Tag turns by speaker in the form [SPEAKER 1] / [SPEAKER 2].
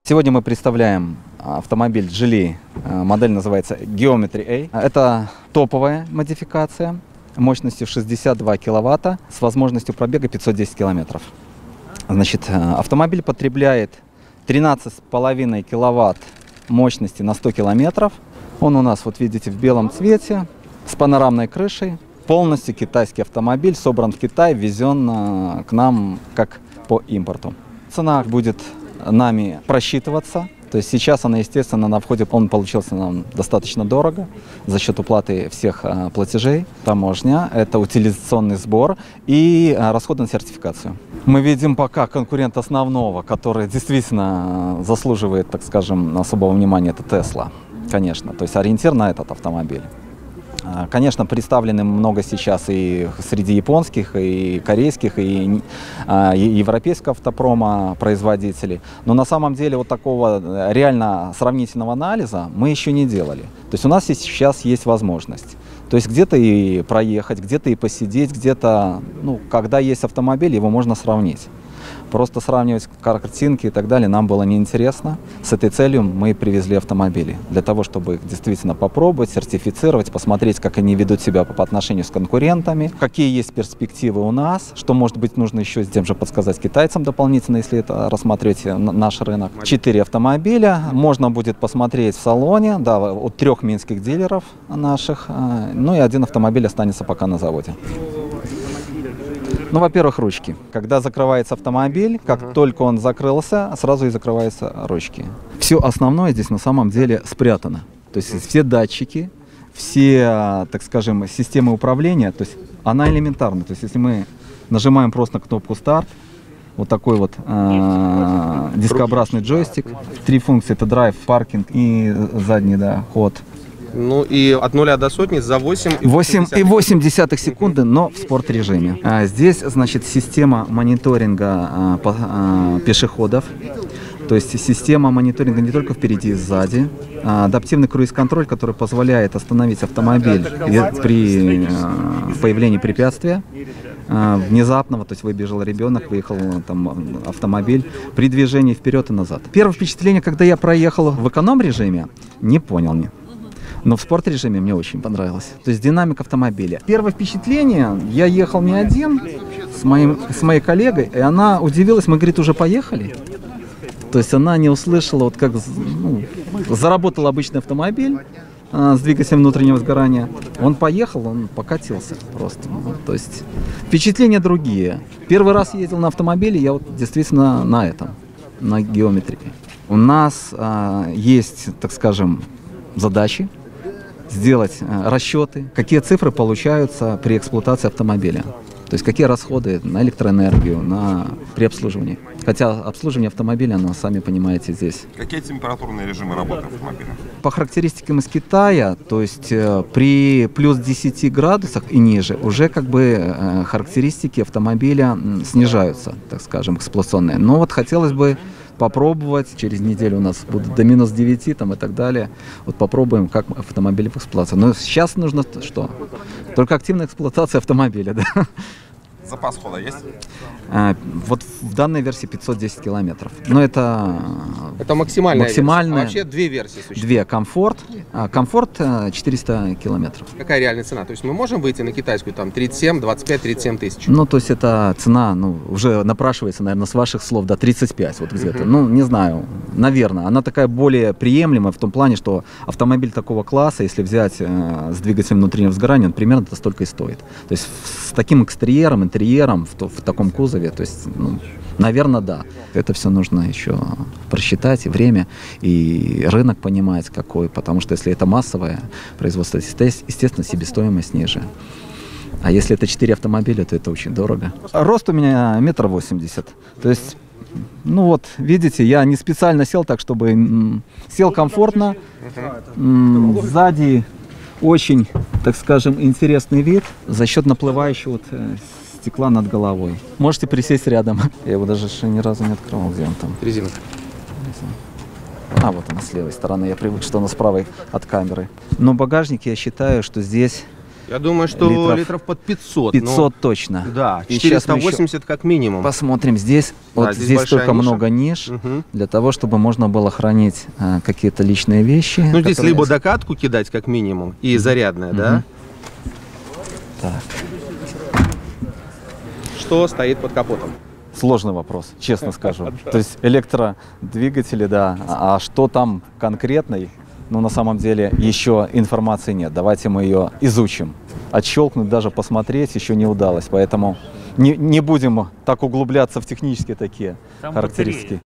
[SPEAKER 1] Сегодня мы представляем автомобиль Geely, модель называется Geometry A. Это топовая модификация мощностью 62 киловатта с возможностью пробега 510 километров. Значит, автомобиль потребляет 13,5 киловатт мощности на 100 километров. Он у нас, вот видите, в белом цвете, с панорамной крышей. Полностью китайский автомобиль, собран в Китае, ввезен к нам как по импорту. Цена будет нами просчитываться. То есть сейчас она, естественно, на входе он получился нам достаточно дорого за счет уплаты всех платежей, таможня, это утилизационный сбор и расходы на сертификацию. Мы видим пока конкурент основного, который действительно заслуживает, так скажем, особого внимания, это Tesla, конечно. То есть ориентир на этот автомобиль. Конечно, представлены много сейчас и среди японских, и корейских, и европейского автопрома производителей. Но на самом деле вот такого реально сравнительного анализа мы еще не делали. То есть у нас сейчас есть возможность. То есть где-то и проехать, где-то и посидеть, где-то, ну, когда есть автомобиль, его можно сравнить. Просто сравнивать картинки и так далее нам было неинтересно. С этой целью мы привезли автомобили. Для того, чтобы их действительно попробовать, сертифицировать, посмотреть, как они ведут себя по отношению с конкурентами, какие есть перспективы у нас, что, может быть, нужно еще с тем же подсказать китайцам дополнительно, если это рассмотреть наш рынок. 4 автомобиля можно будет посмотреть в салоне, да, от 3 минских дилеров наших, ну и 1 автомобиль останется пока на заводе. Ну, во-первых, ручки. Когда закрывается автомобиль, как только он закрылся, сразу и закрываются ручки. Все основное здесь на самом деле спрятано. То есть все датчики, все, так скажем, системы управления, то есть она элементарна. То есть если мы нажимаем просто на кнопку «Старт», вот такой вот дискообразный джойстик. 3 функции — это драйв, паркинг и задний, да, ход.
[SPEAKER 2] Ну и от 0 до сотни за
[SPEAKER 1] 8,8 секунды, но в спорт-режиме. Здесь, значит, система мониторинга пешеходов. То есть система мониторинга не только впереди и сзади. Адаптивный круиз-контроль, который позволяет остановить автомобиль при появлении препятствия внезапного, то есть выбежал ребенок, выехал там автомобиль, при движении вперед и назад. Первое впечатление, когда я проехал в эконом-режиме, не понял мне. Но в спорт-режиме мне очень понравилось. То есть динамика автомобиля. Первое впечатление, я ехал не один, с моей коллегой, и она удивилась, мы, говорит, уже поехали. То есть она не услышала, вот как заработал обычный автомобиль с двигателем внутреннего сгорания. Он поехал, он покатился просто. То есть впечатления другие. Первый раз ездил на автомобиле, я вот действительно на этом, на Geometry. У нас есть, так скажем, задачи. Сделать расчеты, какие цифры получаются при эксплуатации автомобиля. То есть какие расходы на электроэнергию, при обслуживании. Хотя обслуживание автомобиля, оно, сами понимаете, здесь.
[SPEAKER 3] Какие температурные режимы работы автомобиля?
[SPEAKER 1] По характеристикам из Китая, то есть при плюс 10 градусах и ниже, уже как бы характеристики автомобиля снижаются, так скажем, эксплуатационные. Но вот хотелось бы попробовать. Через неделю у нас будут до минус 9 там, и так далее. Вот попробуем, как автомобиль в эксплуатации. Но сейчас нужно что? Только активная эксплуатация автомобиля. Да?
[SPEAKER 3] Запас хода есть?
[SPEAKER 1] Вот в данной версии 510 километров. Но это
[SPEAKER 2] максимальная версия. А
[SPEAKER 1] вообще
[SPEAKER 2] 2 версии существуют?
[SPEAKER 1] 2. Комфорт. Комфорт 400 километров.
[SPEAKER 2] Какая реальная цена? То есть мы можем выйти на китайскую там 37, 25, 37 тысяч?
[SPEAKER 1] Ну, то есть это цена, ну, уже напрашивается, наверное, с ваших слов, да, 35 вот где-то. Ну, не знаю, наверное. Она такая более приемлемая в том плане, что автомобиль такого класса, если взять с двигателем внутреннего сгорания, он примерно это столько и стоит. То есть с таким экстерьером, интерьером, в таком кузове, то есть, ну, наверное, да. Это все нужно еще просчитать, и время, и рынок понимать какой, потому что если это массовое производство, естественно, себестоимость ниже. А если это 4 автомобиля, то это очень дорого. Рост у меня 1,80 м. То есть, ну вот, видите, я не специально сел так, чтобы сел комфортно. Сзади очень, так скажем, интересный вид за счет наплывающего стекла над головой. Можете присесть рядом. Я его даже ни разу не открывал, где он там.
[SPEAKER 2] Резинка.
[SPEAKER 1] А, вот она с левой стороны. Я привык, что она с правой от камеры. Но багажник, я считаю, что здесь
[SPEAKER 2] Я думаю, что литров под 500.
[SPEAKER 1] 500 точно.
[SPEAKER 2] Да,
[SPEAKER 1] И сейчас мы
[SPEAKER 2] 480 как минимум.
[SPEAKER 1] Посмотрим здесь.
[SPEAKER 2] Да,
[SPEAKER 1] Вот
[SPEAKER 2] здесь
[SPEAKER 1] здесь
[SPEAKER 2] большая
[SPEAKER 1] столько
[SPEAKER 2] ниша.
[SPEAKER 1] много ниш
[SPEAKER 2] Мгм.
[SPEAKER 1] для того, чтобы можно было хранить какие-то личные вещи.
[SPEAKER 2] Ну, здесь
[SPEAKER 1] которые-
[SPEAKER 2] либо докатку кидать как минимум и зарядная, да?
[SPEAKER 1] Так,
[SPEAKER 2] Что стоит под капотом?
[SPEAKER 1] сложный вопрос, честно скажу. То есть электродвигатели, да. А что там конкретный? Ну, на самом деле, еще информации нет. Давайте мы ее изучим. Отщелкнуть, даже посмотреть еще не удалось. Поэтому не будем так углубляться в технические такие
[SPEAKER 4] Там
[SPEAKER 1] характеристики.